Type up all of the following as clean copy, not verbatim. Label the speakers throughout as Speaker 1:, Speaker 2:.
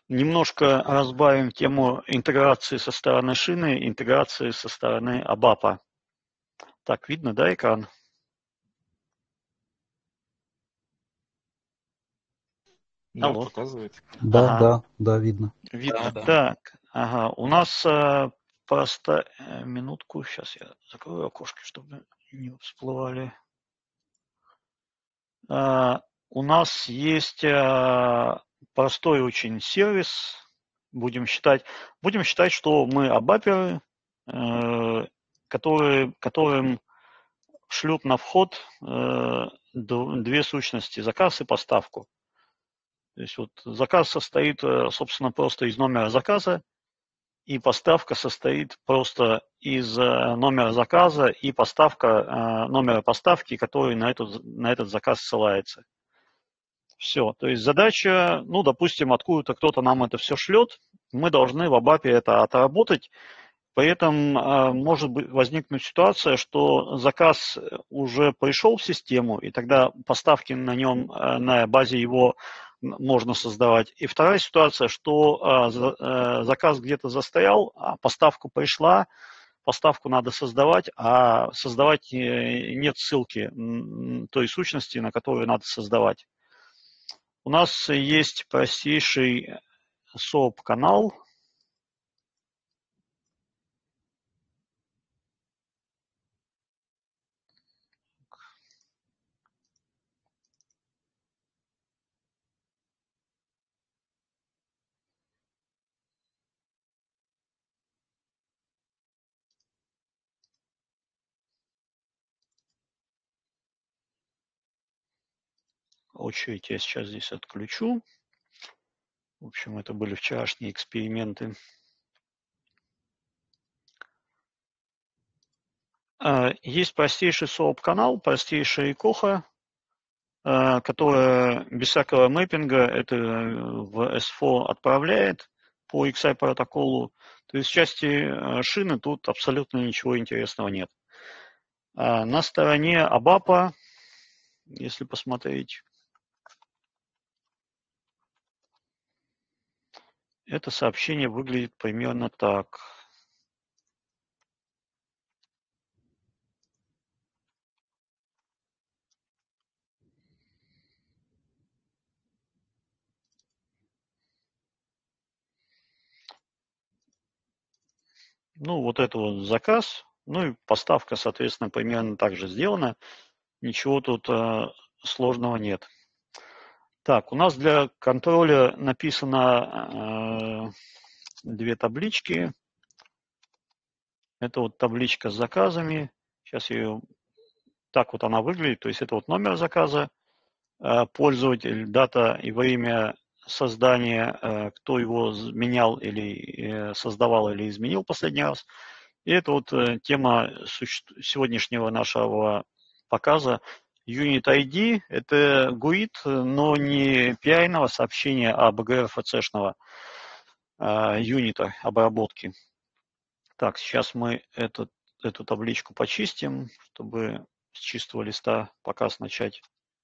Speaker 1: Немножко разбавим тему интеграции со стороны шины, интеграции со стороны ABAP. Так, видно, да, экран?
Speaker 2: Да,
Speaker 1: Алло.
Speaker 2: показывает.
Speaker 3: Да,
Speaker 1: Ага,
Speaker 3: да, да, видно.
Speaker 1: видно.
Speaker 2: Да.
Speaker 1: Так, ага, у нас просто минутку, сейчас я закрою окошки, чтобы не всплывали. У нас есть простой очень сервис. Будем считать, что мы абаперы, которым шлют на вход две сущности, заказ и поставку. То есть вот заказ состоит, собственно, просто из номера заказа, и поставка состоит просто из номера заказа и поставка номера поставки, который на этот заказ ссылается. Все. То есть задача, ну, допустим, откуда-то кто-то нам это все шлет, мы должны в ABAP это отработать. При этом может возникнуть ситуация, что заказ уже пришел в систему, и тогда поставки на нем, на базе его можно создавать. И вторая ситуация, что заказ где-то застрял, а поставка пришла, поставку надо создавать, а создавать нет ссылки той сущности, на которую надо создавать. У нас есть простейший SOAP-канал. Очередь я сейчас здесь отключу. В общем, это были вчерашние эксперименты. Есть простейший SOAP-канал, простейшая икоха, которая без всякого мэппинга это в S4 отправляет по XI протоколу. То есть в части шины тут абсолютно ничего интересного нет. На стороне ABAP, если посмотреть, это сообщение выглядит примерно так. Ну, вот это вот заказ, ну и поставка, соответственно, примерно так же сделана. Ничего тут сложного нет. Так, у нас для контроля написано две таблички. Это вот табличка с заказами. Сейчас ее... Так вот она выглядит. То есть это вот номер заказа, пользователь, дата и время создания, кто его менял или создавал или изменил последний раз. И это вот тема сегодняшнего нашего показа. Unit ID – это GUID, но не PI-ного сообщения, а BGRFC-шного юнита обработки. Так, сейчас мы эту табличку почистим, чтобы с чистого листа показ начать.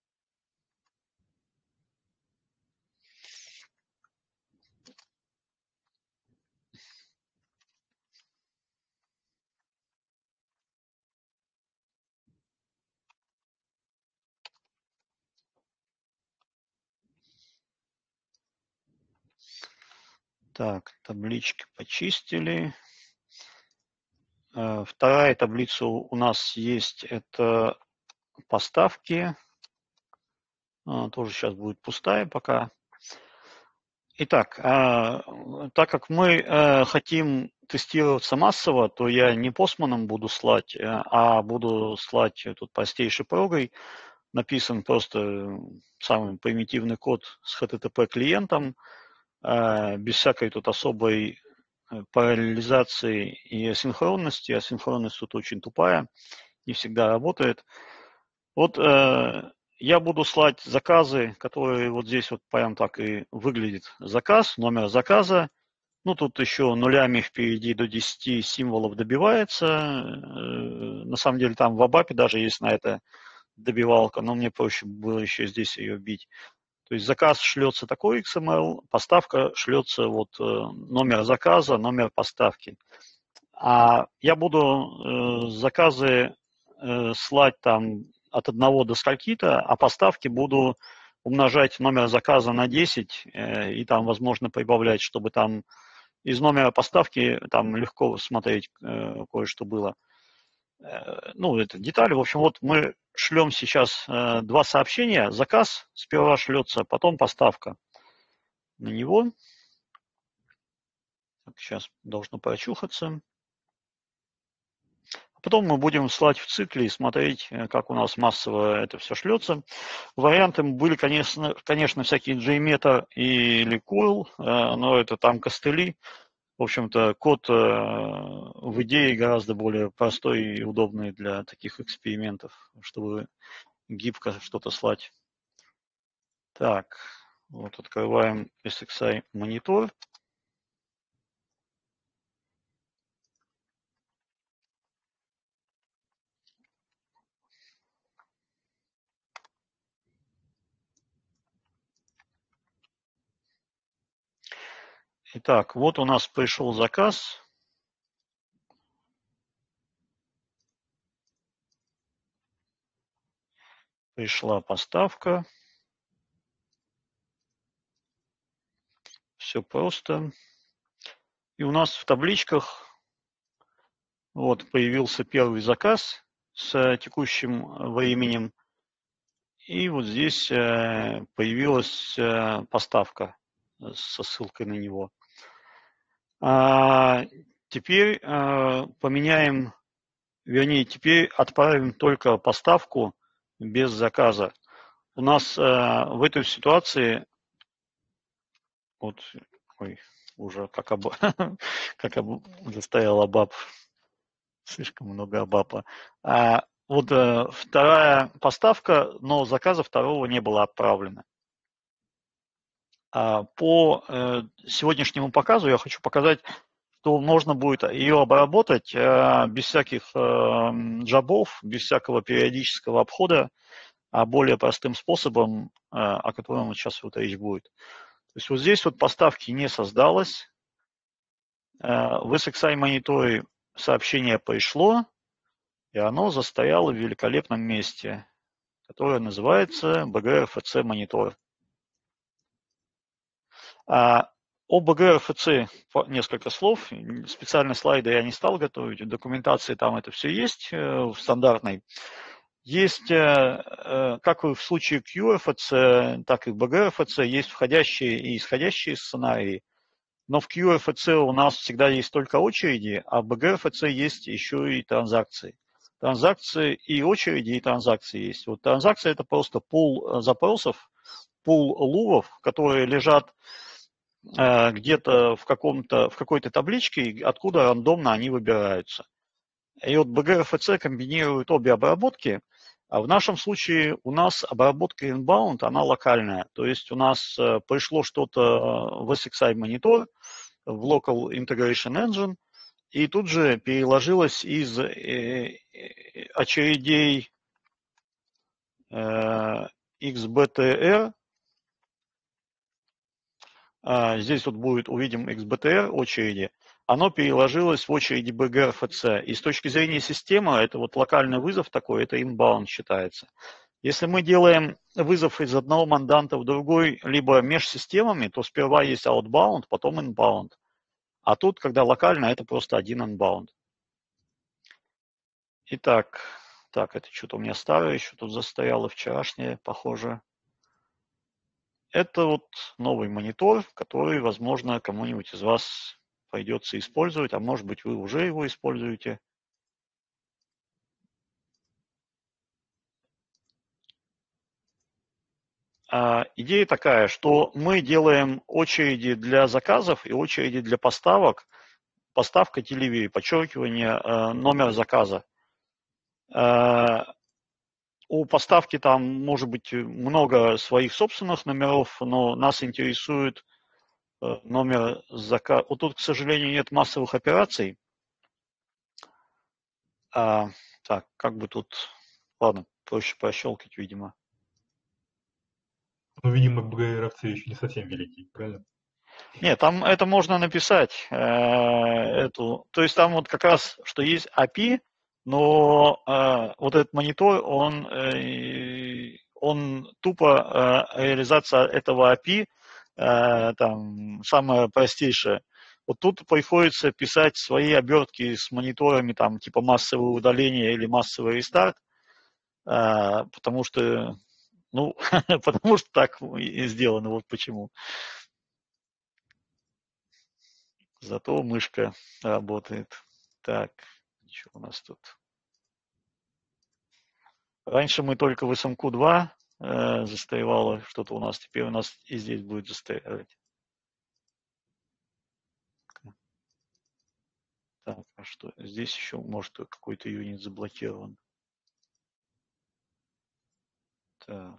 Speaker 1: Так, таблички почистили. Вторая таблица у нас есть, это поставки. Тоже сейчас будет пустая пока. Итак, так как мы хотим тестироваться массово, то я не постманом буду слать, а буду слать тут простейшей прогой. Написан просто самый примитивный код с HTTP клиентом, без всякой тут особой параллелизации и асинхронности. Асинхронность тут очень тупая, не всегда работает. Вот я буду слать заказы, которые вот здесь вот прям так и выглядит заказ, номер заказа. Ну, тут еще нулями впереди до 10 символов добивается. На самом деле там в ABAP даже есть на это добивалка, но мне проще было еще здесь ее бить. То есть заказ шлется такой XML, поставка шлется вот номер заказа, номер поставки. А я буду заказы слать там от 1 до скольки-то, а поставки буду умножать номер заказа на 10 и там, возможно, прибавлять, чтобы там из номера поставки там легко смотреть кое-что было. Ну, это детали. В общем, вот мы шлем сейчас 2 сообщения. Заказ сперва шлется, потом поставка на него. Так, сейчас должно прочухаться. Потом мы будем слать в цикле и смотреть, как у нас массово это все шлется. Варианты были, конечно, всякие JMeter или Coil, но это там костыли. В общем-то, код в идее гораздо более простой и удобный для таких экспериментов, чтобы гибко что-то слать. Так, вот открываем SXI монитор. Итак, вот у нас пришел заказ. Пришла поставка. Все просто. И у нас в табличках вот появился первый заказ с текущим временем. И вот здесь появилась поставка со ссылкой на него. Теперь поменяем, вернее, теперь отправим только поставку без заказа. У нас в этой ситуации, вот, ой, уже как уже стоял ABAP, слишком много ABAP. Вот вторая поставка, но заказа второго не было отправлено. По сегодняшнему показу я хочу показать, что можно будет ее обработать без всяких джабов, без всякого периодического обхода, а более простым способом, о котором сейчас вот речь будет. То есть вот здесь вот поставки не создалось. В SXI мониторе сообщение пришло, и оно застояло в великолепном месте, которое называется BGRFC монитор. О BGRFC несколько слов. Специальные слайды я не стал готовить. В документации там это все есть, в стандартной. Есть, как и в случае QRFC, так и в BGRFC, есть входящие и исходящие сценарии. Но в QRFC у нас всегда есть только очереди, а в BGRFC есть еще и транзакции. Транзакции и очереди, и транзакции есть. Вот транзакция – это просто пул запросов, пул лувов, которые лежат где-то в какой-то табличке, откуда рандомно они выбираются. И вот BGRFC комбинирует обе обработки, а в нашем случае у нас обработка inbound, она локальная. То есть у нас пришло что-то в SXI монитор, в Local Integration Engine, и тут же переложилось из очередей XBTR. Здесь вот будет, увидим XBTR очереди, оно переложилось в очереди BGRFC. И с точки зрения системы, это вот локальный вызов такой, это inbound считается. Если мы делаем вызов из одного манданта в другой, либо межсистемами, то сперва есть outbound, потом inbound. А тут, когда локально, это просто один inbound. Итак, так, это что-то у меня старое еще тут застояло, вчерашнее, похоже. Это вот новый монитор, который, возможно, кому-нибудь из вас придется использовать, а может быть, вы уже его используете. Идея такая, что мы делаем очереди для заказов и очереди для поставок. Поставка delivery, подчеркивание номера заказа. У поставки там может быть много своих собственных номеров, но нас интересует номер заказа. Вот тут, к сожалению, нет массовых операций. Так, как бы тут... Ладно, проще прощелкать, видимо.
Speaker 2: Ну, видимо, БГРовцы еще не совсем велики, правильно?
Speaker 1: Нет, там это можно написать, то есть там вот как раз, что есть API, но вот этот монитор, он тупо реализация этого API, там, самое простейшее. Вот тут приходится писать свои обертки с мониторами, там, типа массовое удаление или массовый рестарт, потому что, ну, потому что так и сделано, вот почему. Зато мышка работает. Так, что у нас тут? Раньше мы только в SMQ2 застревало что-то у нас, теперь у нас и здесь будет застревать. Так, а что? Здесь еще может какой-то юнит заблокирован. Так.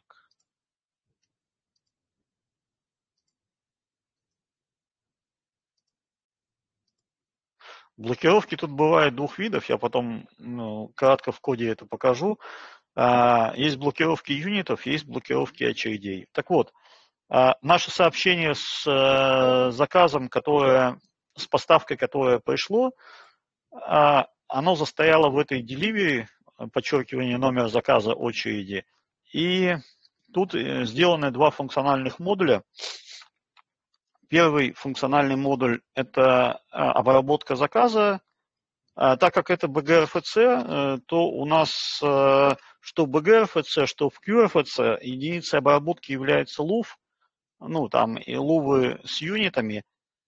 Speaker 1: Блокировки тут бывают двух видов, я потом кратко в коде это покажу. Есть блокировки юнитов, есть блокировки очередей. Так вот, наше сообщение с заказом, с поставкой, которое пришло, оно застояло в этой delivery, подчеркивание номера заказа очереди, и тут сделаны два функциональных модуля. Первый функциональный модуль – это обработка заказа. Так как это BGRFC, то у нас что в BGRFC, что в QRFC единицей обработки является LUV, ну там и лувы с юнитами,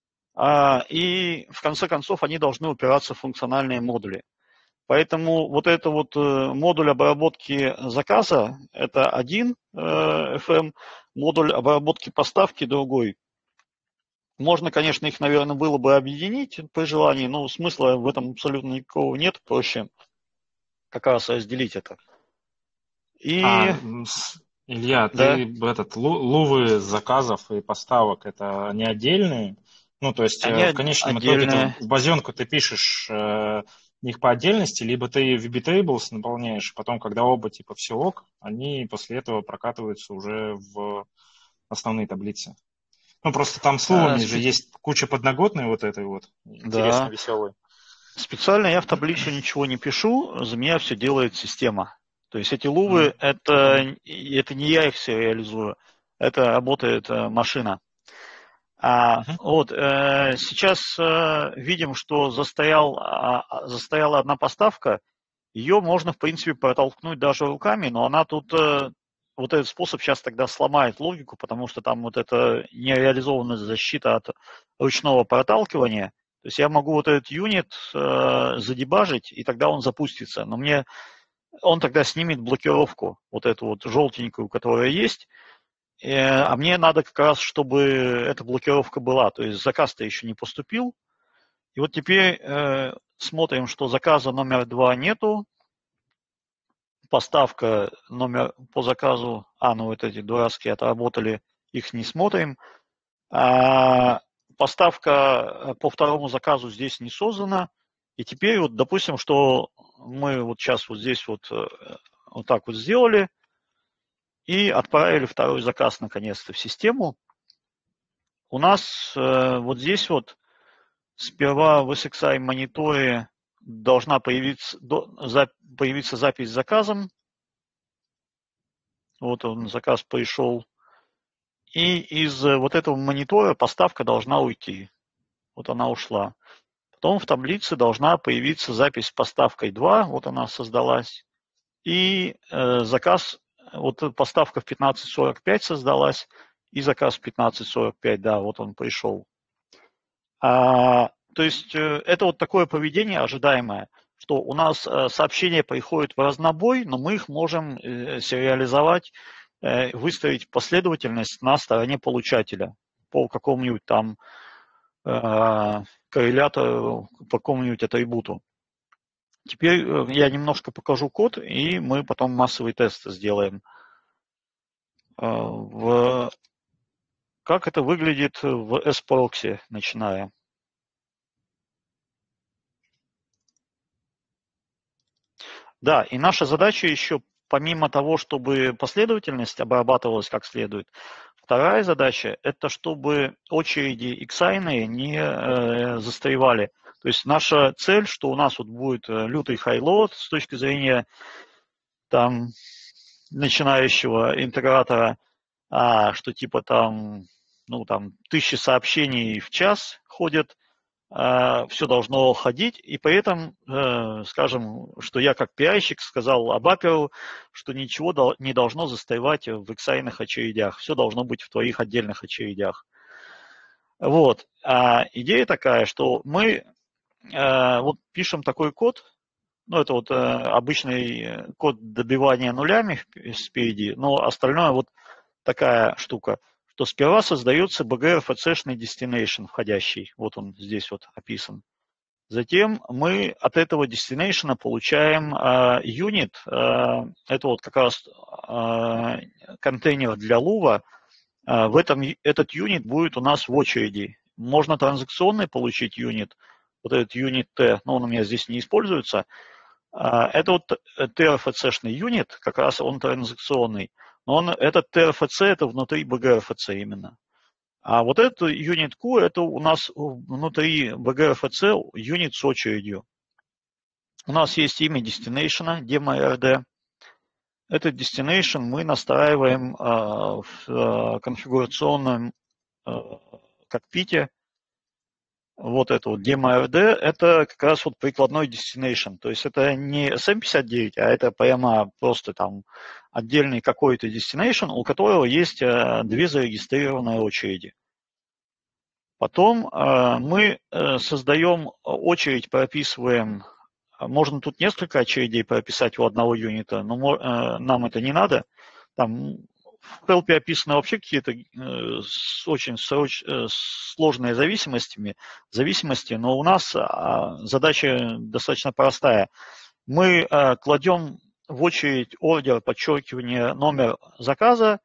Speaker 1: и в конце концов они должны упираться в функциональные модули. Поэтому вот это вот модуль обработки заказа – это один FM, модуль обработки поставки – другой. Можно, конечно, их, наверное, было бы объединить при желании, но смысла в этом абсолютно никакого нет, проще как раз разделить это. И
Speaker 2: Илья,
Speaker 1: да,
Speaker 2: ты лувы заказов и поставок, это не отдельные? Ну, то есть
Speaker 1: они
Speaker 2: в конечном итоге
Speaker 1: отдельные.
Speaker 2: в базенку ты пишешь их по отдельности, либо ты VBTables наполняешь, потом, когда оба типа все ок, они после этого прокатываются уже в основные таблицы. Ну, просто там с лувами же есть куча подноготной вот этой вот, интересно
Speaker 1: Да.
Speaker 2: веселой.
Speaker 1: Специально я в таблицу ничего не пишу, за меня все делает система. То есть эти лувы, это не я их все реализую, это работает машина. Сейчас видим, что застояла одна поставка, ее можно, в принципе, протолкнуть даже руками, но она тут, вот этот способ сейчас тогда сломает логику, потому что там вот это нереализованная защита от ручного проталкивания. То есть я могу вот этот юнит задебажить, и тогда он запустится. Но он тогда снимет блокировку, вот эту вот желтенькую, которая есть, а мне надо как раз, чтобы эта блокировка была. То есть заказ-то еще не поступил. И вот теперь смотрим, что заказа номер 2 нету. Поставка номер по заказу, вот эти дурацкие отработали, их не смотрим. Поставка по второму заказу здесь не создана. И теперь вот, допустим, что мы вот сейчас вот здесь вот так вот сделали и отправили второй заказ наконец-то в систему. У нас вот здесь вот сперва в SXI мониторе должна появиться запись с заказом. Вот он, заказ пришел. И из вот этого монитора поставка должна уйти. Вот она ушла. Потом в таблице должна появиться запись с поставкой 2. Вот она создалась. И заказ, вот поставка в 15:45 создалась. И заказ в 15:45, да, вот он пришел. То есть это вот такое поведение ожидаемое, что у нас сообщения приходят в разнобой, но мы их можем сериализовать, выставить последовательность на стороне получателя по какому-нибудь там коррелятору, по какому-нибудь атрибуту. Теперь я немножко покажу код, и мы потом массовый тест сделаем. Как это выглядит в S-Proxy, начиная. Да, и наша задача еще помимо того, чтобы последовательность обрабатывалась как следует, вторая задача – это чтобы очереди xi не застревали. То есть наша цель, что у нас вот будет лютый хайлот с точки зрения там начинающего интегратора, что типа там, ну, там 1000 сообщений в час ходят, все должно ходить, и при этом, скажем, что я как пиарщик сказал Абаперу, что ничего не должно застревать в xi очередях, все должно быть в твоих отдельных очередях. Вот. Идея такая, что мы вот пишем такой код, ну, это вот обычный код добивания нулями спереди, но остальное вот такая штука, что сперва создается BGRFC-шный destination входящий, вот он здесь вот описан. Затем мы от этого destination получаем unit, это вот как раз контейнер для лува, этот юнит будет у нас в очереди. Можно транзакционный получить юнит, вот этот юнит T, но он у меня здесь не используется. Это вот TRFC-шный юнит, как раз он транзакционный. Но этот TRFC это внутри BGRFC именно. А вот этот юнит Q это у нас внутри BGRFC юнит с очередью. У нас есть имя destination, demo.rd. Этот destination мы настраиваем в конфигурационном кокпите. Вот это вот demo.rd, это как раз вот прикладной destination. То есть это не SM59, а это прямо просто там отдельный какой-то destination, у которого есть две зарегистрированные очереди. Потом мы создаем очередь, прописываем, можно тут несколько очередей прописать у одного юнита, но нам это не надо. Там в help описаны вообще какие-то очень сложные зависимости, но у нас задача достаточно простая. Мы кладем в очередь ордер, подчеркивание, номер заказа,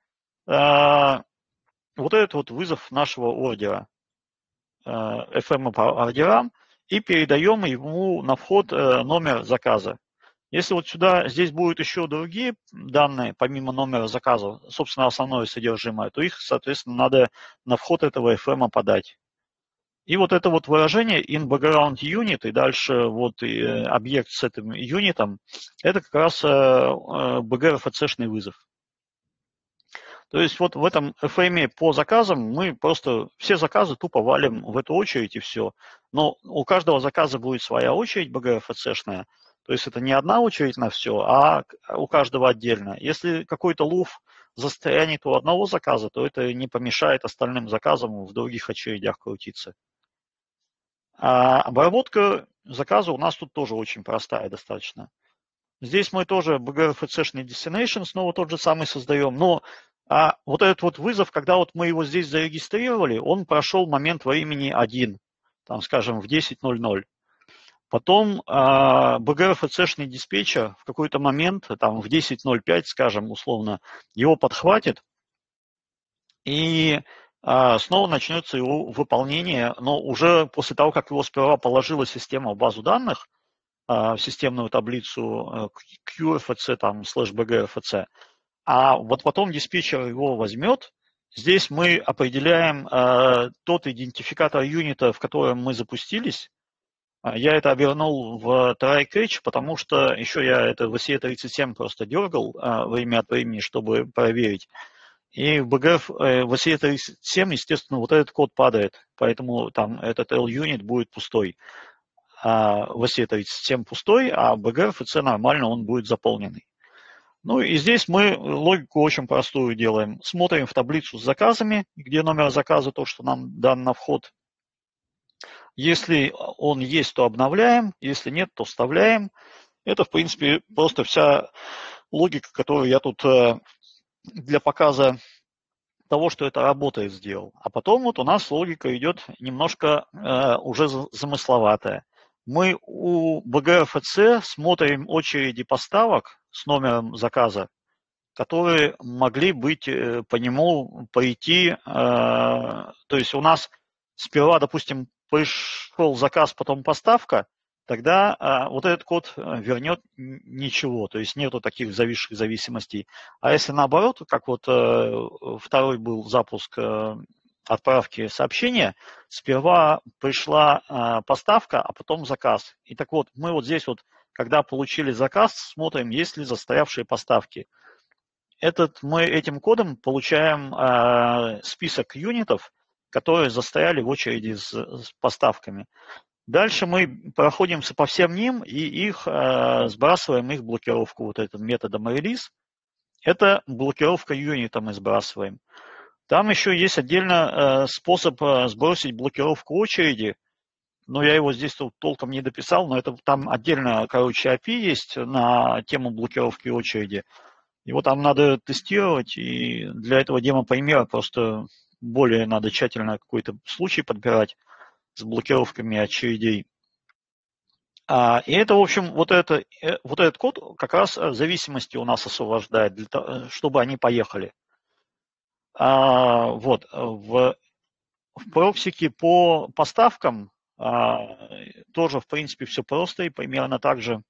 Speaker 1: вот этот вот вызов нашего ордера, FM по ордерам, и передаем ему на вход номер заказа. Если вот здесь будут еще другие данные, помимо номера заказа, собственно, основное содержимое, то их, соответственно, надо на вход этого FM подать. И вот это вот выражение in background unit, и дальше вот и объект с этим юнитом, это как раз BGRFC-шный вызов. То есть вот в этом FM по заказам мы просто все заказы тупо валим в эту очередь и все. Но у каждого заказа будет своя очередь BGRFC-шная. То есть это не одна очередь на все, а у каждого отдельно. Если какой-то лув застрянет у одного заказа, то это не помешает остальным заказам в других очередях крутиться. А обработка заказа у нас тут тоже очень простая достаточно. Здесь мы тоже BGRFC-шный destination снова тот же самый создаем, но вот этот вот вызов, когда вот мы его здесь зарегистрировали, он прошел момент времени 1, там, скажем, в 10:00. Потом BGRFC-шный диспетчер в какой-то момент, там в 10:05, скажем, условно, его подхватит, и снова начнется его выполнение, но уже после того, как его сперва положила система в базу данных, в системную таблицу QRFC, там, /BGRFC, а вот потом диспетчер его возьмет. Здесь мы определяем тот идентификатор юнита, в котором мы запустились. Я это обернул в try catch, потому что еще я это в SE37 просто дергал время от времени, чтобы проверить. И в SE37, естественно, вот этот код падает, поэтому там этот L-юнит будет пустой. В SE37 пустой, а BGRFC нормально, он будет заполненный. Ну и здесь мы логику очень простую делаем. Смотрим в таблицу с заказами, где номер заказа, то, что нам дан на вход. Если он есть, то обновляем, если нет, то вставляем. Это, в принципе, просто вся логика, которую я тут для показа того, что это работает, сделал. А потом вот у нас логика идет немножко уже замысловатая. Мы у BGRFC смотрим очереди поставок с номером заказа, которые могли быть по нему прийти. То есть у нас сперва, допустим, пришел заказ, потом поставка, тогда вот этот код вернет ничего, то есть нету таких зависших зависимостей. А если наоборот, как вот второй был запуск отправки сообщения, сперва пришла поставка, а потом заказ. И так вот, мы вот здесь вот, когда получили заказ, смотрим, есть ли застоявшие поставки. Мы этим кодом получаем список юнитов, которые застояли в очереди с поставками. Дальше мы проходимся по всем ним и их сбрасываем, их блокировку вот этим методом release. Это блокировка юнита мы сбрасываем. Там еще есть отдельно способ сбросить блокировку очереди. Но я его здесь толком не дописал, но это там отдельно, короче, API есть на тему блокировки очереди. Его там надо тестировать, и для этого демо-примера просто более надо тщательно какой-то случай подбирать с блокировками очередей. И это, в общем, вот этот код как раз зависимости у нас освобождает, чтобы они поехали. Вот, в проксике по поставкам тоже, в принципе, все просто и примерно так же.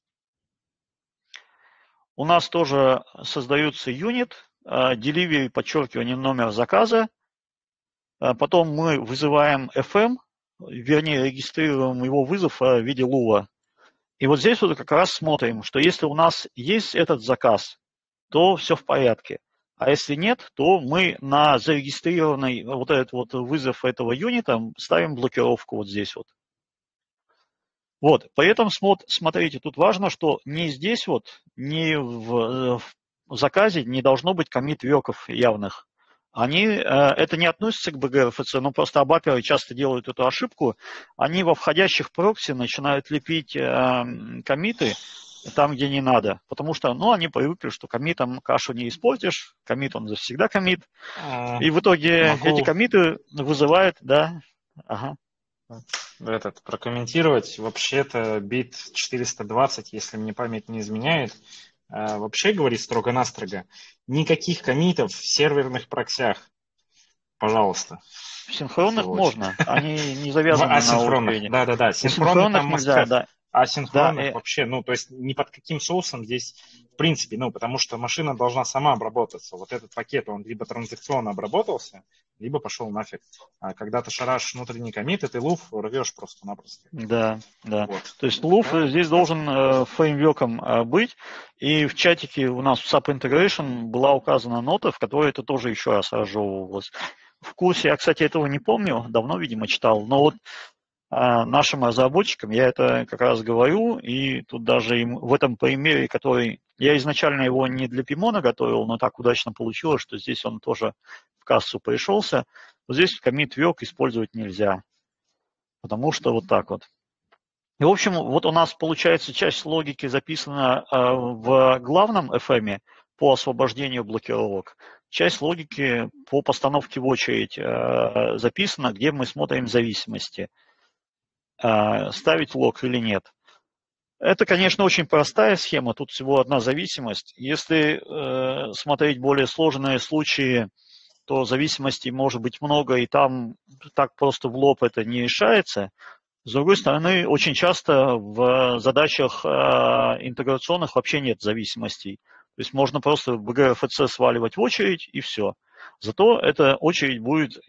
Speaker 1: У нас тоже создается юнит, delivery, подчеркивание, номер заказа. Потом мы вызываем FM, вернее, регистрируем его вызов в виде лула. И вот здесь вот как раз смотрим, что если у нас есть этот заказ, то все в порядке. А если нет, то мы на зарегистрированный вот этот вот вызов этого юнита ставим блокировку вот здесь вот. Вот, поэтому смотрите, тут важно, что не здесь вот, не в заказе не должно быть коммит-верков явных. Это не относится к BGRFC, но просто абаперы часто делают эту ошибку. Они во входящих прокси начинают лепить коммиты там, где не надо. Потому что, они привыкли, что коммитом кашу не испортишь, коммит он всегда коммит. И в итоге эти коммиты вызывают, да. Ага.
Speaker 2: Прокомментировать. Вообще-то бит 420, если мне память не изменяет, вообще говорит строго-настрого, никаких коммитов в серверных проксях. Пожалуйста.
Speaker 1: В синхронных можно, они не завязаны на
Speaker 2: асинхронных. Да.
Speaker 1: Синхронных там нельзя, да.
Speaker 2: Асинхронных вообще, то есть ни под каким соусом здесь, в принципе, потому что машина должна сама обработаться. Вот этот пакет, он либо транзакционно обработался, либо пошел нафиг. А когда ты шарашишь внутренний коммит, ты луф рвешь просто-напросто.
Speaker 1: Да. Вот. То есть луф здесь должен фреймворком быть. И в чатике у нас в SAP Integration была указана нота, в которой это тоже еще раз разжевывалось. В курсе я, кстати, этого не помню, давно, видимо, читал, но вот нашим разработчикам я это как раз говорю, и тут даже в этом примере, который я изначально его не для Пимона готовил, но так удачно получилось, что здесь он тоже в кассу пришелся. Вот здесь commit-work использовать нельзя, потому что вот так вот. И, в общем, вот у нас, получается, часть логики записана в главном FM по освобождению блокировок. Часть логики по постановке в очередь записана, где мы смотрим зависимости. Ставить лог или нет. Это, конечно, очень простая схема, тут всего одна зависимость. Если смотреть более сложные случаи, то зависимостей может быть много, и там так просто в лоб это не решается. С другой стороны, очень часто в задачах интеграционных вообще нет зависимостей. То есть можно просто BGRFC сваливать в очередь и все. Зато эта очередь будет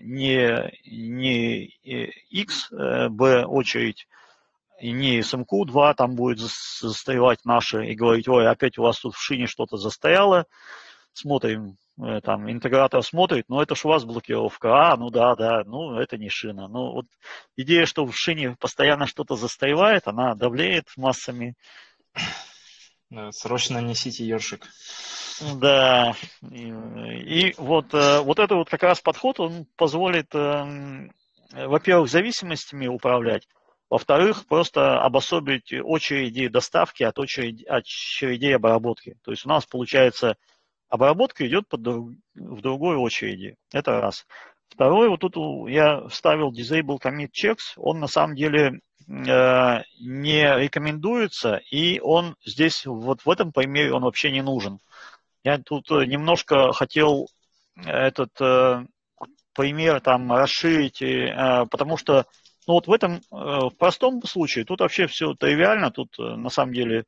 Speaker 1: не X, B очередь, и не SMQ2, там будет застревать наши и говорить, ой, опять у вас тут в шине что-то застояло. Смотрим, там интегратор смотрит, это ж у вас блокировка. Да, это не шина. Вот идея, что в шине постоянно что-то застревает, она давлеет массами.
Speaker 2: Срочно несите ёршик.
Speaker 1: Да, и вот это вот как раз подход, он позволит, во-первых, зависимостями управлять, во-вторых, просто обособить очереди доставки от очередей обработки. То есть у нас, получается, обработка идет в другой очереди. Это раз. Второе, вот тут я вставил disable commit checks, он на самом деле не рекомендуется, и он здесь, вот в этом примере, он вообще не нужен. Я тут немножко хотел этот пример там расширить, потому что Ну вот в этом, в простом случае, тут вообще все тривиально, тут на самом деле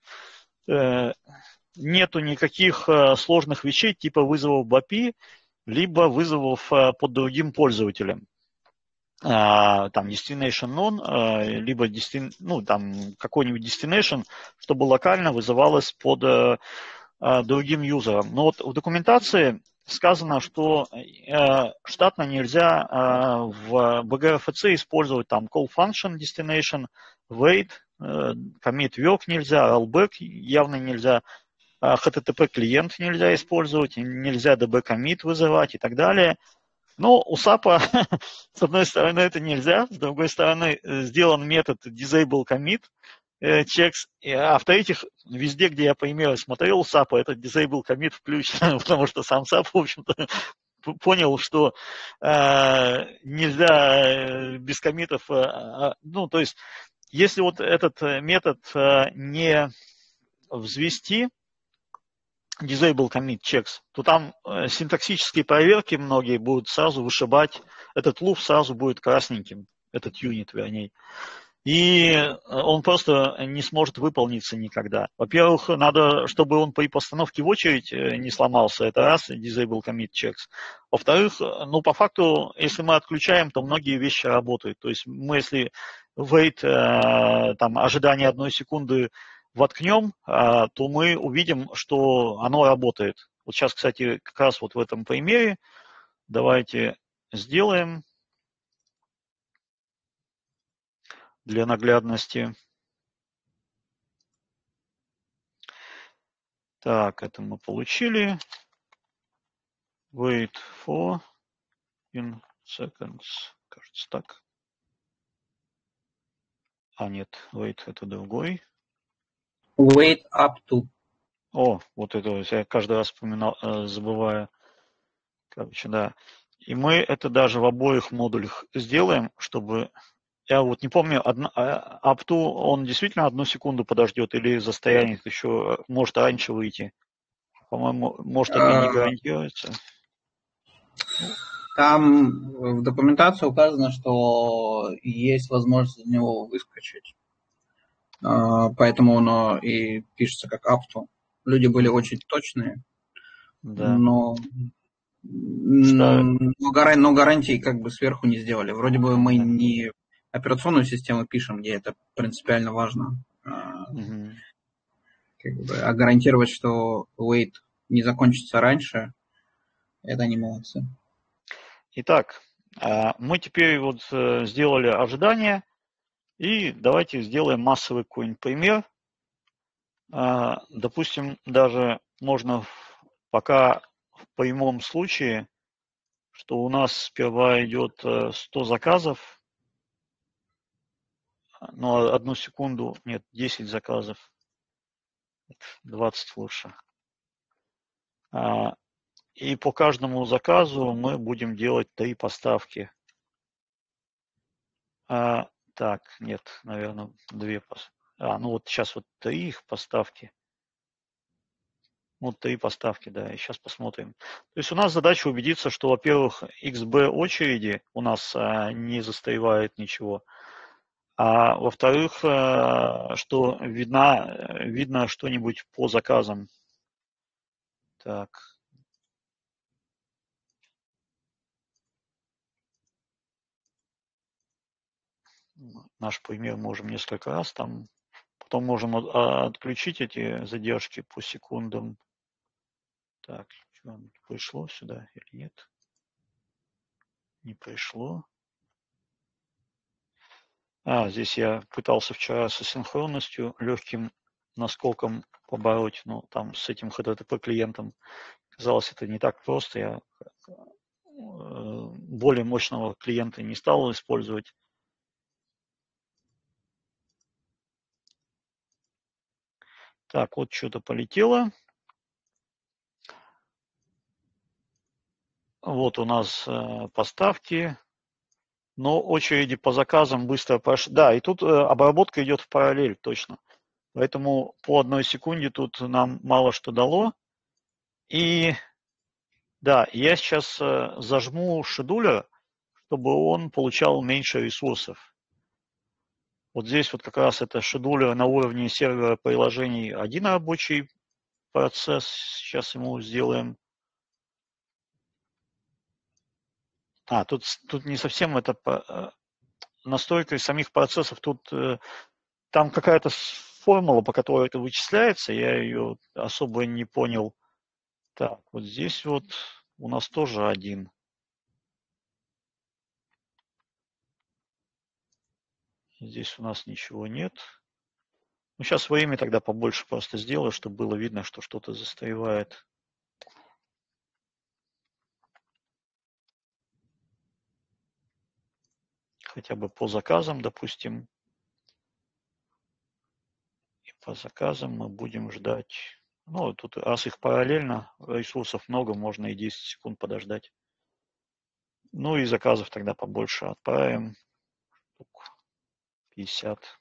Speaker 1: нету никаких сложных вещей типа вызовов в API, либо вызовов под другим пользователем. Там destination none, либо там какой-нибудь destination, чтобы локально вызывалось под другим юзером. Но вот в документации сказано, что штатно нельзя в BGRFC использовать там call function destination, wait, commit work нельзя, rollback явно нельзя, HTTP клиент нельзя использовать, нельзя DB commit вызывать и так далее. Но у SAP, с одной стороны, это нельзя, с другой стороны, сделан метод disable commit checks, а в-третьих, везде, где я поимел смотрел SAP, этот disable commit включен, потому что сам SAP, в общем-то, понял, что нельзя без коммитов, ну, то есть, если вот этот метод не взвести, disable commit checks, то там синтаксические проверки многие будут сразу вышибать, этот луп сразу будет красненьким, этот юнит, вернее. И он просто не сможет выполниться никогда. Во-первых, надо, чтобы он при постановке в очередь не сломался, это раз, disable commit checks. Во-вторых, ну, по факту, если мы отключаем, то многие вещи работают. То есть мы, если wait, там, ожидание 1 секунды воткнем, то мы увидим, что оно работает. Вот сейчас, кстати, как раз вот в этом примере давайте сделаем для наглядности. Так, это мы получили. Wait for in seconds. Кажется, так. А, нет, wait, это другой.
Speaker 3: Wait up to.
Speaker 1: О, вот это я каждый раз забываю. Короче, да. И мы это даже в обоих модулях сделаем, чтобы... Я вот не помню, up to он действительно 1 секунду подождет или застрянет еще, может раньше выйти. По-моему, может, это не гарантируется.
Speaker 3: Там в документации указано, что есть возможность из него выскочить. Поэтому оно и пишется как up to. Люди были очень точные,
Speaker 1: да.
Speaker 3: но гарантии как бы сверху не сделали. Вроде бы мы не операционную систему пишем, где это принципиально важно. Как бы, а гарантировать, что wait не закончится раньше, это не молодцы.
Speaker 1: Итак, мы теперь вот сделали ожидание, и давайте сделаем массовый какой-нибудь пример. Допустим, даже можно пока в прямом случае, что у нас сперва идет 100 заказов, но 1 секунду, нет, 10 заказов, 20 лучше. И по каждому заказу мы будем делать 3 поставки. Так, нет, наверное, 2 поставки. Ну вот сейчас вот 3 их поставки. Вот 3 поставки, да, и сейчас посмотрим. То есть у нас задача убедиться, что, во-первых, XB очереди у нас не застревает ничего, а во-вторых, что видно что-нибудь по заказам. Так. Наш пример можем несколько раз там. Потом можем отключить эти задержки по секундам. Так, пришло сюда или нет? Не пришло. Здесь я пытался вчера со синхронностью легким наскоком побороть, но там с этим HTTP клиентом казалось это не так просто. Я более мощного клиента не стал использовать. Так, вот что-то полетело. Вот у нас поставки, но очереди по заказам быстро пошли. Да, и тут обработка идет в параллель, точно. Поэтому по 1 секунде тут нам мало что дало. И да, я сейчас зажму шедулер, чтобы он получал меньше ресурсов. Вот здесь вот как раз это шедулер на уровне сервера приложений один рабочий процесс. Сейчас ему сделаем. Тут не совсем это настройка самих процессов. Тут там какая-то формула, по которой это вычисляется. Я ее особо не понял. Так, вот здесь вот у нас тоже один. Здесь у нас ничего нет. Ну, сейчас время тогда побольше просто сделаю, чтобы было видно, что что-то застревает. Хотя бы по заказам, допустим. И по заказам мы будем ждать. Ну, тут раз их параллельно, ресурсов много, можно и 10 секунд подождать. Ну и заказов тогда побольше отправим. 50.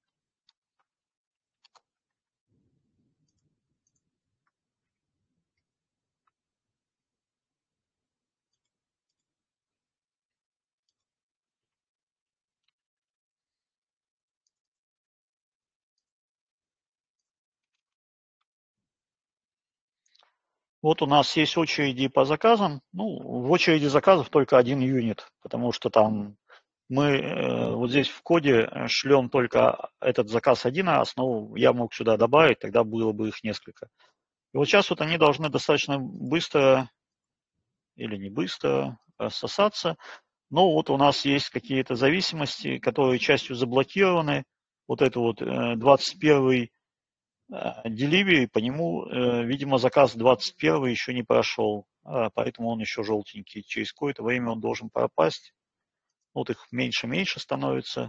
Speaker 1: Вот у нас есть очереди по заказам. Ну, в очереди заказов только один юнит, потому что там мы вот здесь в коде шлем только этот заказ один раз, но я мог сюда добавить, тогда было бы их несколько. И вот сейчас вот они должны достаточно быстро или не быстро рассосаться. Но вот у нас есть какие-то зависимости, которые частью заблокированы. Вот это вот 21 delivery, по нему, видимо, заказ 21 еще не прошел, поэтому он еще желтенький. Через какое-то время он должен пропасть. Вот их меньше-меньше становится.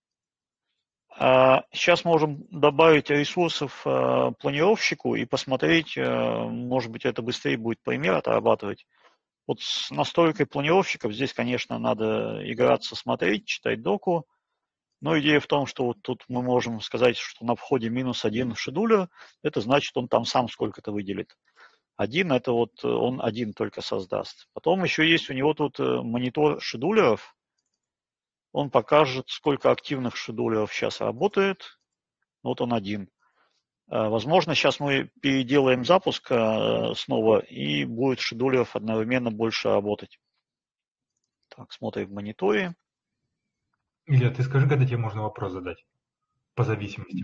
Speaker 1: Сейчас можем добавить ресурсов планировщику и посмотреть, может быть, это быстрее будет пример отрабатывать. Вот с настройкой планировщиков здесь, конечно, надо играться, смотреть, читать доку. Но идея в том, что вот тут мы можем сказать, что на входе -1 шедулер, это значит, он там сам сколько-то выделит. Один, это вот он один только создаст. Потом еще есть у него тут монитор шедулеров. Он покажет, сколько активных шедулеров сейчас работает. Вот он один. Возможно, сейчас мы переделаем запуск снова, и будет шедулеров одновременно больше работать. Так, смотрим в мониторе.
Speaker 4: Илья, ты скажи, когда тебе можно вопрос задать по зависимости.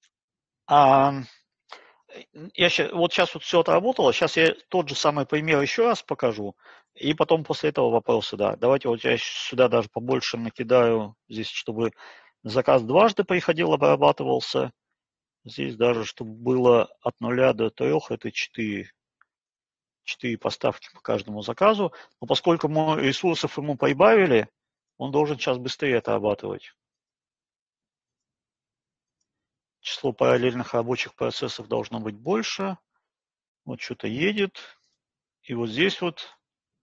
Speaker 1: Вот сейчас вот все отработало. Сейчас я тот же самый пример еще раз покажу. И потом после этого вопросы, да. Давайте вот я сюда даже побольше накидаю здесь, чтобы заказ дважды приходил, обрабатывался. Здесь даже, чтобы было от 0 до 3, это 4 поставки по каждому заказу. Но поскольку мы ресурсов ему прибавили, он должен сейчас быстрее отрабатывать. Число параллельных рабочих процессов должно быть больше. Вот что-то едет. И вот здесь вот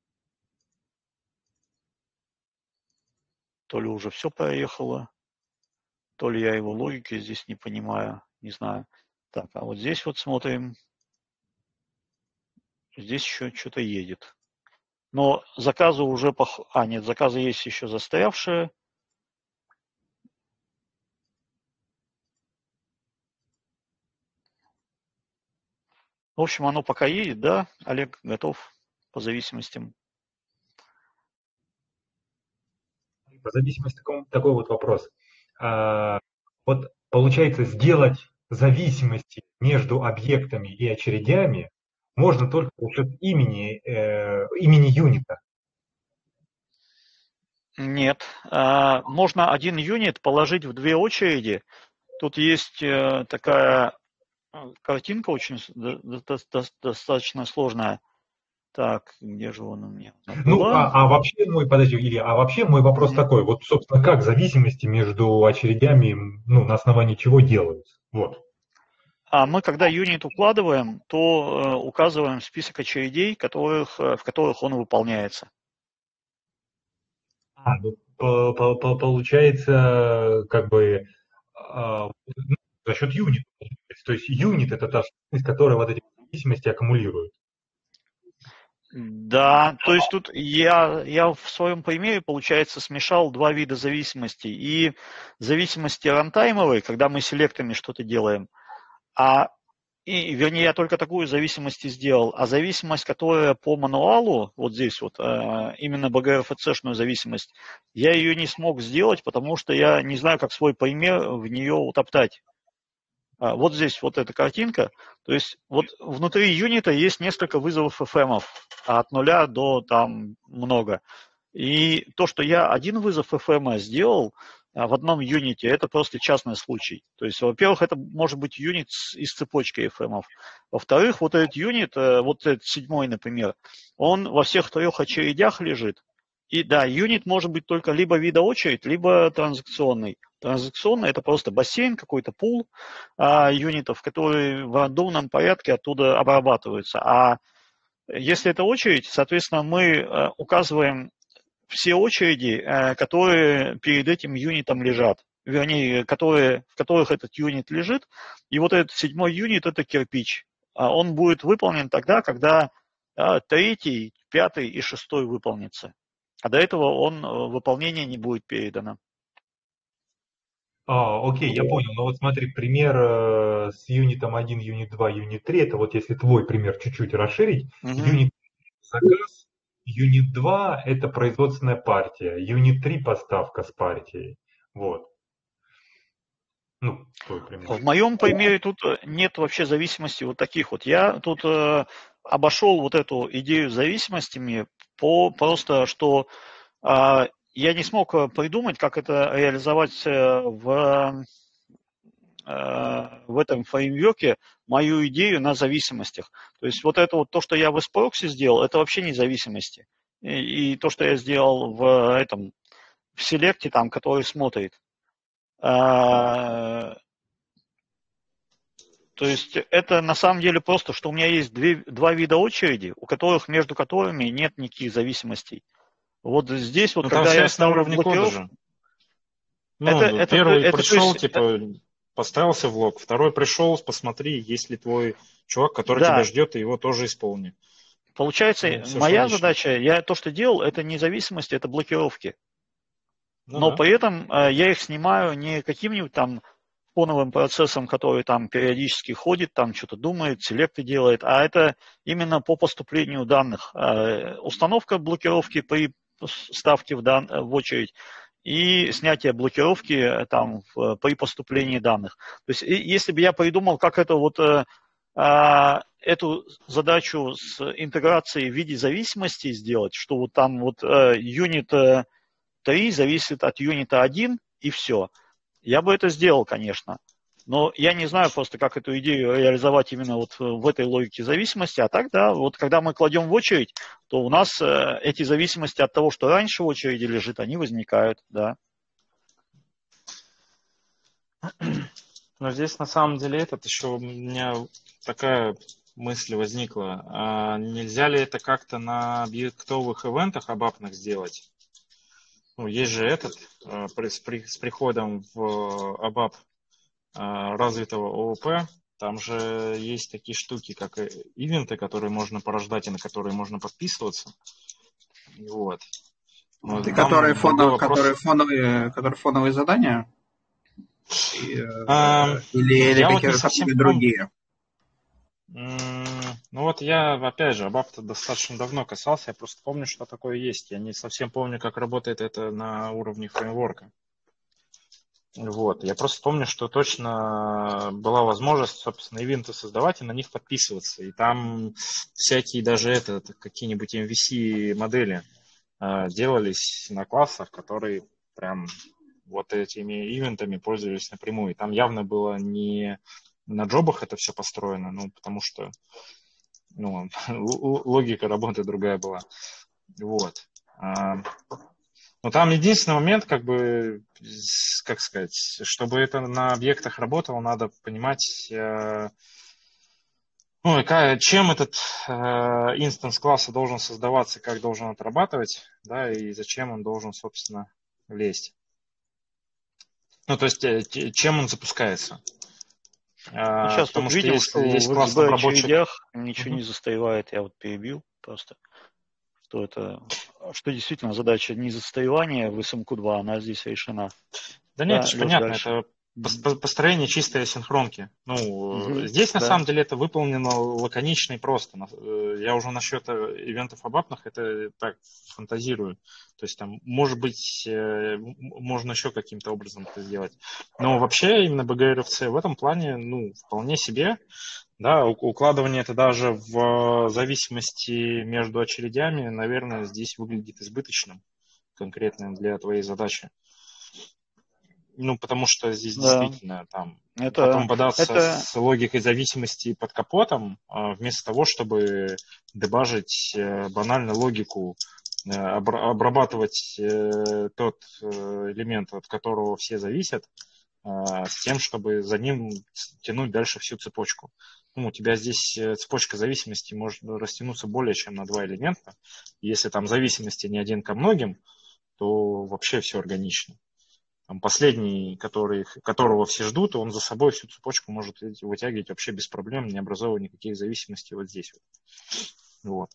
Speaker 1: то ли уже все проехало, то ли я его логики здесь не понимаю, не знаю. Так, а вот здесь вот смотрим. Здесь еще что-то едет. Но заказы уже... нет, заказы есть еще застрявшие. В общем, оно пока едет, да? Олег готов по зависимостям.
Speaker 4: По зависимости такой вот вопрос. Вот получается, сделать зависимости между объектами и очередями можно только за счет имени юнита.
Speaker 1: Нет. Можно один юнит положить в 2 очереди. Тут есть такая картинка очень достаточно сложная. Так, где же он у меня?
Speaker 4: Ну, вообще мой вопрос такой. Вот, собственно, как зависимости между очередями, на основании чего делаются? Вот.
Speaker 1: Мы, когда юнит укладываем, то указываем список очередей, в которых он выполняется.
Speaker 4: Получается, как бы за счет юнита. То есть юнит — это та сущность, которая вот эти зависимости аккумулирует.
Speaker 1: Да, то есть тут я в своем примере, получается, смешал два вида зависимостей. И зависимости рантаймовые, когда мы селектами что-то делаем, вернее, я только такую зависимость и сделал, а зависимость, которая по мануалу, вот здесь вот, именно BGRFC-шную зависимость, я ее не смог сделать, потому что я не знаю, как свой пример в нее утоптать. Вот здесь вот эта картинка, то есть вот внутри юнита есть несколько вызовов FM, от 0 до там много. И то, что я один вызов FM сделал в одном юните, это просто частный случай. То есть, во-первых, это может быть юнит из цепочки FM. Во-вторых, вот этот юнит, вот этот 7, например, он во всех 3 очередях лежит. И да, юнит может быть только либо вида очередь, либо транзакционный. Транзакционный – это просто бассейн, какой-то пул юнитов, которые в рандомном порядке оттуда обрабатываются. А если это очередь, соответственно, мы указываем все очереди, которые перед этим юнитом лежат, вернее, в которых этот юнит лежит. И вот этот 7 юнит – это кирпич. Он будет выполнен тогда, когда 3, 5 и 6 выполнится. А до этого выполнение не будет передано.
Speaker 4: Окей, я понял. Но вот смотри, пример с юнитом 1, юнит 2, юнит 3, это вот если твой пример чуть-чуть расширить, юнит заказ, юнит 2 это производственная партия, юнит 3 поставка с партией. Вот. Ну, твой пример.
Speaker 1: В моем примере тут нет вообще зависимости вот таких вот. Я тут обошел вот эту идею с зависимостями просто, что я не смог придумать, как это реализовать в этом фреймворке, мою идею на зависимостях. То есть вот это вот то, что я в SProxy сделал, это вообще не зависимости. И то, что я сделал в селекте, там, который смотрит. То есть это на самом деле просто, что у меня есть два вида очереди, между которыми нет никаких зависимостей. Вот здесь вот, когда я ставлю блокировку...
Speaker 2: Первый пришел, поставился в лог, второй пришел, посмотри, есть ли твой чувак, который тебя ждет, и его тоже исполни.
Speaker 1: Получается, моя задача, я то, что делал, это не зависимости, это блокировки. Но при этом я их снимаю не каким-нибудь там фоновым процессом, который там периодически ходит, там что-то думает, селекты делает, а это именно по поступлению данных. Установка блокировки при ставке в очередь и снятие блокировки там при поступлении данных. То есть если бы я придумал, как это вот эту задачу с интеграцией в виде зависимости сделать, что вот там вот юнит 3 зависит от юнита 1 и все. Я бы это сделал, конечно. Но я не знаю просто, как эту идею реализовать именно вот в этой логике зависимости. А так, да, вот когда мы кладем в очередь, то у нас эти зависимости от того, что раньше в очереди лежит, они возникают, да.
Speaker 2: Но здесь на самом деле еще у меня такая мысль возникла. А нельзя ли это как-то на объектовых ивентах абапных сделать? Ну, есть же с приходом в абап развитого ООП, там же есть такие штуки, как ивенты, которые можно порождать и на которые можно подписываться. Вот.
Speaker 3: Которые фоновые задания? Или какие-то другие?
Speaker 2: Ну вот я, опять же, абап-то достаточно давно касался, я просто помню, что такое есть. Я не совсем помню, как работает это на уровне фреймворка. Вот. Я просто помню, что точно была возможность, собственно, ивенты создавать и на них подписываться. И там всякие даже какие-нибудь MVC-модели делались на классах, которые прям вот этими ивентами пользовались напрямую. И там явно было не на джобах это все построено, потому что логика работы другая была. Вот. Но там единственный момент, как сказать, чтобы это на объектах работало, надо понимать, чем этот инстанс класса должен создаваться, как должен отрабатывать, да, и зачем он должен, собственно, лезть. Ну, то есть, чем он запускается.
Speaker 1: Сейчас
Speaker 2: потому
Speaker 1: тут видел,
Speaker 2: что
Speaker 1: что
Speaker 2: есть
Speaker 1: в
Speaker 2: класс
Speaker 1: XB
Speaker 2: рабочих...
Speaker 1: очередях ничего не застаивает, я вот перебил просто. что действительно задача не застаивания в SMQ2, она здесь решена.
Speaker 2: Да нет, это же понятно,
Speaker 1: дальше.
Speaker 2: это построение чистой асинхронки. Здесь на самом деле это выполнено лаконично и просто. Я уже насчет ивентов абапных это так фантазирую. То есть там, может быть, можно еще каким-то образом это сделать. Но вообще именно BGRFC в этом плане, вполне себе. Да, укладывание это даже в зависимости между очередями, наверное, здесь выглядит избыточным конкретно для твоей задачи. Потому что здесь действительно там потом бодаться с логикой зависимости под капотом, вместо того, чтобы дебажить банально логику, обрабатывать тот элемент, от которого все зависят, с тем, чтобы за ним тянуть дальше всю цепочку. У тебя здесь цепочка зависимости может растянуться более чем на 2 элемента. Если там зависимости не один ко многим, то вообще все органично. Там последний, которого все ждут, он за собой всю цепочку может вытягивать вообще без проблем, не образовывая никаких зависимостей вот здесь. Вот.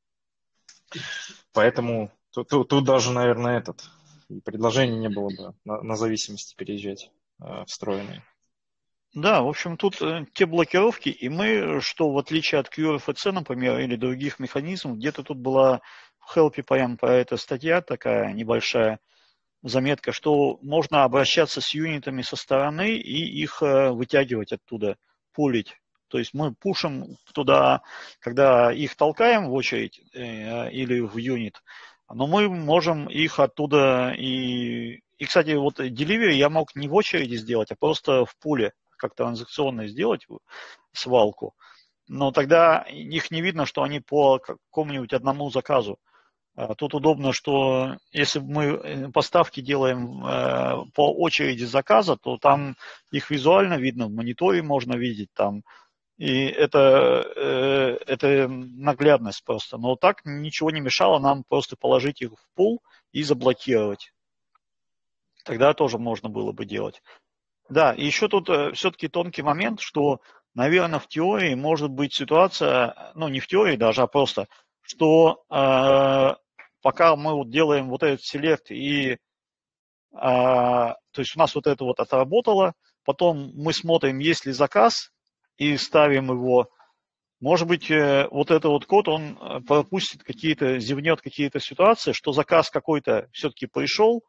Speaker 2: Поэтому тут даже, наверное, предложение не было бы на зависимости переезжать встроенные.
Speaker 1: Да, в общем, тут те блокировки, и мы, что в отличие от QRFC, например, или других механизмов, где-то тут была в Help прям про это статья такая небольшая, заметка, что можно обращаться с юнитами со стороны и их вытягивать оттуда, пулить. То есть мы пушим туда, когда их толкаем в очередь или в юнит, но мы можем их оттуда и кстати, вот delivery я мог не в очереди сделать, а просто в пуле, как транзакционно сделать свалку. Но тогда их не видно, что они по какому-нибудь одному заказу. Тут удобно, что если мы поставки делаем по очереди заказа, то там их визуально видно, в мониторе можно видеть там. И это наглядность просто. Но так ничего не мешало нам просто положить их в пул и заблокировать. Тогда тоже можно было бы делать. Да, и еще тут все-таки тонкий момент, что, наверное, в теории может быть ситуация, не в теории даже, а просто, что пока мы вот делаем вот этот селект, и то есть у нас вот это вот отработало, потом мы смотрим, есть ли заказ, и ставим его. Может быть, вот этот вот код, он пропустит зевнет какие-то ситуации, что заказ какой-то все-таки пришел,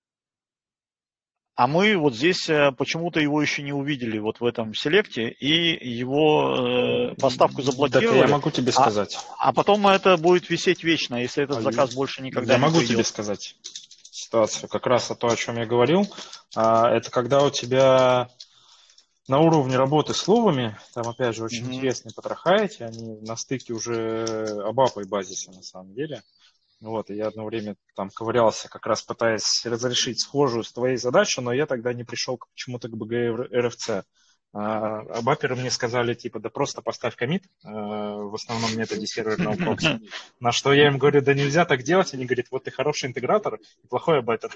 Speaker 1: а мы вот здесь почему-то его еще не увидели вот в этом селекте, и его поставку заблокировали.
Speaker 2: Так я могу тебе сказать.
Speaker 1: А потом это будет висеть вечно, если этот заказ больше никогда не придет.
Speaker 2: Я могу тебе сказать ситуацию. Как раз то, о чем я говорил, это когда у тебя на уровне работы с лувами, там опять же очень интересные потроха эти, они на стыке уже абапа и базиса на самом деле. Вот, и я одно время там ковырялся, как раз пытаясь разрешить схожую с твоей задачей, но я тогда не пришел почему-то к BGRFC. А баперы мне сказали, да просто поставь коммит в основном методе серверного прокси. На что я им говорю, да нельзя так делать. Они говорят, вот ты хороший интегратор и плохой абапер.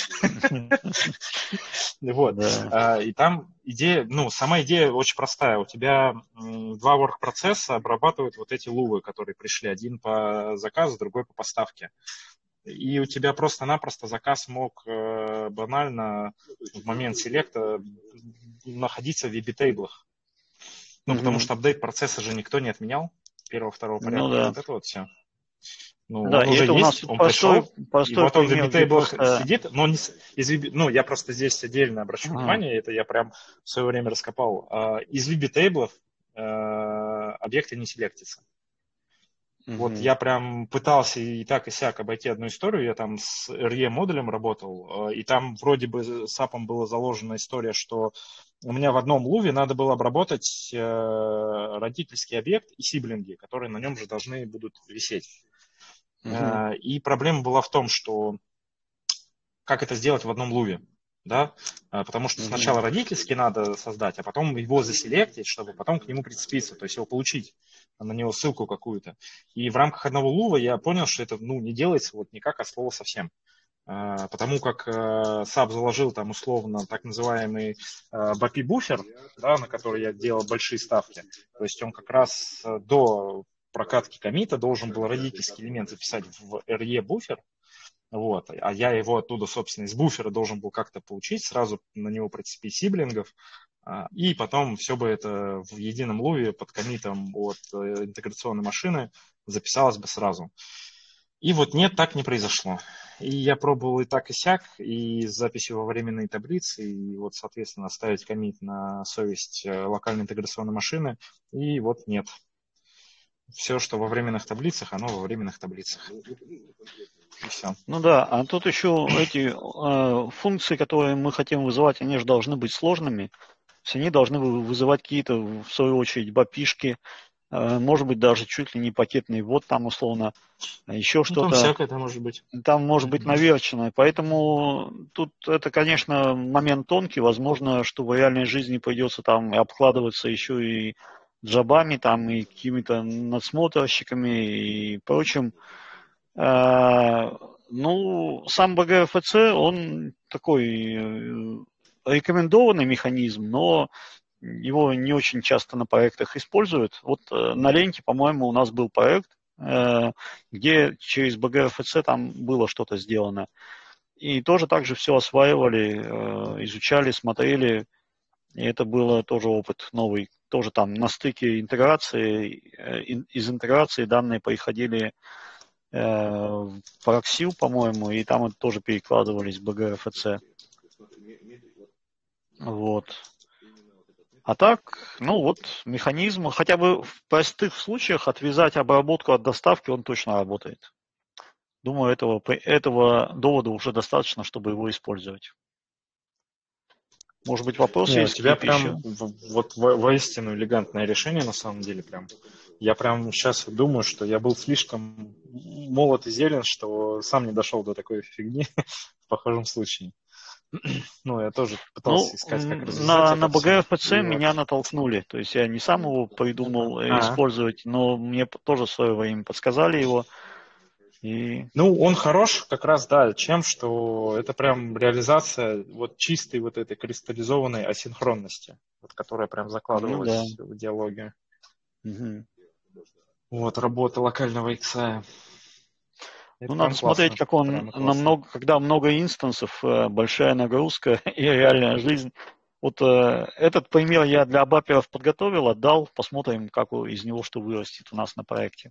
Speaker 2: Вот. И там идея, сама идея очень простая. У тебя 2 work-процесса обрабатывают вот эти лувы, которые пришли. Один по заказу, другой по поставке. И у тебя просто-напросто заказ мог банально в момент селекта находиться в VB-тейблах. Потому что апдейт процесса же никто не отменял. 1-2 порядка.
Speaker 1: Да.
Speaker 2: Вот это вот все.
Speaker 1: Да, и это у нас
Speaker 2: он
Speaker 1: простой
Speaker 2: и вот он в VB-тейблах сидит, но не из VB, я просто здесь отдельно обращу внимание, это я прям в свое время раскопал. Из VB-тейблов объекты не селектятся. Вот я прям пытался и так и сяк обойти одну историю, я там с RE-модулем работал, и там вроде бы с апом была заложена история, что у меня в одном луве надо было обработать родительский объект и сиблинги, которые на нем же должны будут висеть. И проблема была в том, что как это сделать в одном луве, да, потому что сначала родительский надо создать, а потом его заселектить, чтобы потом к нему прицепиться, то есть его получить, на него ссылку какую-то. И в рамках одного лува я понял, что это не делается вот никак от слова совсем. Потому как SAP заложил там условно так называемый BAPI-буфер, да, на который я делал большие ставки. То есть он как раз до прокатки коммита должен был родительский элемент записать в RE буфер, вот, а я его оттуда, собственно, из буфера должен был как-то получить, сразу на него прицепить сиблингов, и потом все бы это в едином луве под коммитом от интеграционной машины записалось бы сразу. И вот нет, так не произошло. И я пробовал и так, и сяк, и с записью во временной таблице, и вот, соответственно, оставить коммит на совесть локальной интеграционной машины, и вот нет. Все, что во временных таблицах, оно во временных таблицах. И все.
Speaker 1: Ну да, а тут еще эти функции, которые мы хотим вызывать, они же должны быть сложными. То есть они должны вызывать какие-то, в свою очередь, бапишки, может быть, даже чуть ли не пакетный ввод там условно, еще что-то.
Speaker 2: Там всякое это может быть.
Speaker 1: Там может быть наверчено. Поэтому тут это, конечно, момент тонкий. Возможно, что в реальной жизни придется там и обкладываться еще и джабами, там, и какими-то надсмотрщиками и прочим. Ну, сам BGRFC, он такой рекомендованный механизм, но его не очень часто на проектах используют. Вот на ленте, по-моему, у нас был проект, где через BGRFC там было что-то сделано. И тоже так же все осваивали, изучали, смотрели. И это было тоже опыт новый. Тоже там на стыке интеграции, из интеграции данные приходили в Paraxil, по-моему, и там это тоже перекладывались в BGRFC. Вот. А так, ну вот, механизм, хотя бы в простых случаях отвязать обработку от доставки, он точно работает. Думаю, этого довода уже достаточно, чтобы его использовать. Может быть, вопросы есть?
Speaker 2: У тебя прям вот воистину элегантное решение, на самом деле, прям. Я прям сейчас думаю, что я был слишком молод и зелен, что сам не дошел до такой фигни в похожем случае. Ну, я тоже пытался искать, как развязать
Speaker 1: на BGRFC меня натолкнули. То есть я не сам его придумал использовать, но мне тоже в свое время подсказали его. И...
Speaker 2: Ну, он хорош как раз, да, чем, что это прям реализация вот чистой вот этой кристаллизованной асинхронности, вот, которая прям закладывалась в диалоге.
Speaker 1: Угу.
Speaker 2: Вот, работа локального XI.
Speaker 1: Ну, надо смотреть, как он когда много инстансов, большая нагрузка и реальная жизнь. Вот этот пример я для баперов подготовил, отдал. Посмотрим, как из него что вырастет у нас на проекте.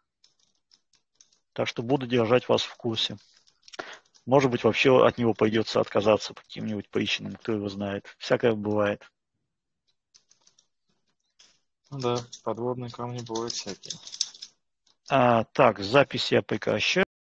Speaker 1: Так что буду держать вас в курсе. Может быть, вообще от него придется отказаться по каким-нибудь причинам, кто его знает. Всякое бывает.
Speaker 2: Ну да, подводные камни бывают всякие.
Speaker 1: Так, запись я прекращаю.